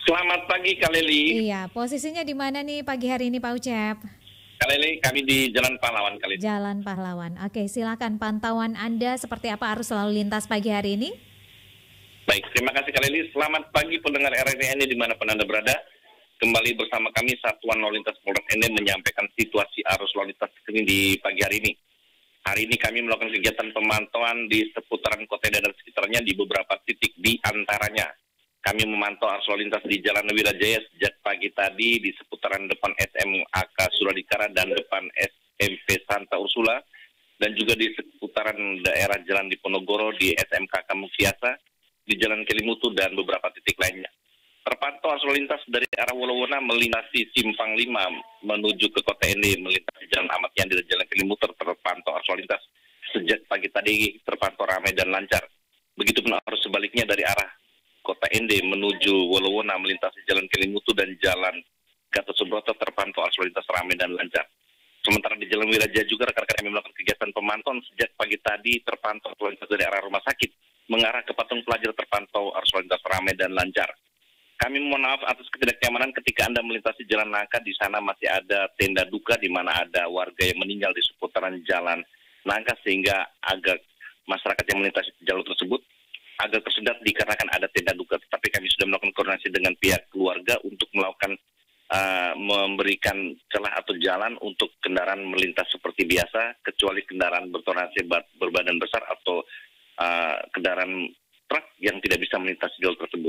Selamat pagi Kak Leli. Iya, posisinya di mana nih pagi hari ini Pak Ucep? Kak Leli, kami di Jalan Pahlawan Kak Leli. Jalan Pahlawan. Oke, silakan pantauan Anda seperti apa arus lalu lintas pagi hari ini? Baik, terima kasih Kak Leli. Selamat pagi pendengar RRI dimanapun Anda berada. Kembali bersama kami Satuan Lalu Lintas Polres ND menyampaikan situasi arus lalu lintas ini di pagi hari ini. Hari ini kami melakukan kegiatan pemantauan di seputaran Kota dan sekitarnya di beberapa titik, di antaranya kami memantau arus lalu lintas di Jalan Wirajaya sejak pagi tadi di seputaran depan SMAK Suradikara dan depan SMP Santa Ursula, dan juga di seputaran daerah Jalan Diponegoro di SMK Kamukiasa, di Jalan Kelimutu dan beberapa titik lainnya. Terpantau arus lalu lintas dari arah Wolowona melintasi Simpang 5 menuju ke Kota ND, melintasi Jalan Ahmad Yani dan Jalan Kelimutu terpantau arus lalu lintas sejak pagi tadi terpantau ramai dan lancar. Begitupun arus sebaliknya dari arah Kota ND menuju Wolowona melintasi Jalan Kelimutu dan Jalan Gatot Subroto terpantau arus lalu lintas ramai dan lancar. Sementara di Jalan Wirajaya juga rekan-rekan kami melakukan kegiatan pemantauan sejak pagi tadi terpantau arus lalu lintas dari arah rumah sakit mengarah ke Patung Pelajar terpantau arus lalu lintas ramai dan lancar. Kami mohon maaf atas ketidaknyamanan ketika Anda melintasi Jalan Nangka, di sana masih ada tenda duka di mana ada warga yang meninggal di seputaran Jalan Nangka sehingga agak masyarakat yang melintasi jalur tersebut agak tersendat dikarenakan ada tenda duka. Tetapi kami sudah melakukan koordinasi dengan pihak keluarga untuk melakukan memberikan celah atau jalan untuk kendaraan melintas seperti biasa, kecuali kendaraan bertonase berbadan besar atau kendaraan truk yang tidak bisa melintasi jalur tersebut.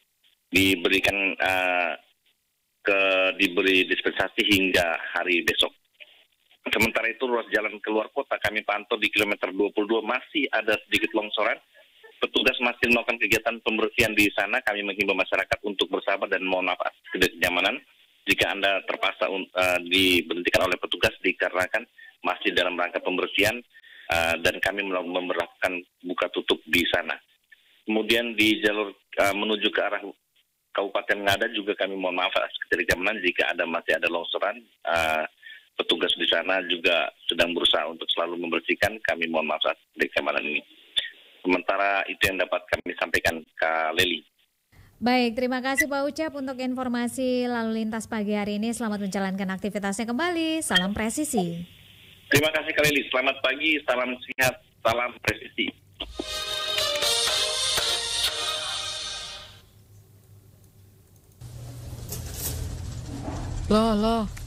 Diberi dispensasi hingga hari besok. Sementara itu ruas jalan keluar kota kami pantau di kilometer 22 masih ada sedikit longsoran. Petugas masih melakukan kegiatan pembersihan di sana. Kami menghimbau masyarakat untuk bersabar dan mohon maaf atas ketidaknyamanan jika Anda terpaksa diberhentikan oleh petugas dikarenakan masih dalam rangka pembersihan dan kami memperlakukan buka tutup di sana. Kemudian di jalur menuju ke arah Kabupaten Ngada juga kami mohon maaf atas ketidaknyamanan jika masih ada longsoran. Petugas di sana juga sedang berusaha untuk selalu membersihkan. Kami mohon maaf atas ketidaknyamanan ini. Sementara itu yang dapat kami sampaikan Kak Leli. Baik, terima kasih Pak Ucep untuk informasi lalu lintas pagi hari ini. Selamat menjalankan aktivitasnya kembali. Salam presisi. Terima kasih Kak Leli. Selamat pagi, salam sehat, salam presisi. Loh,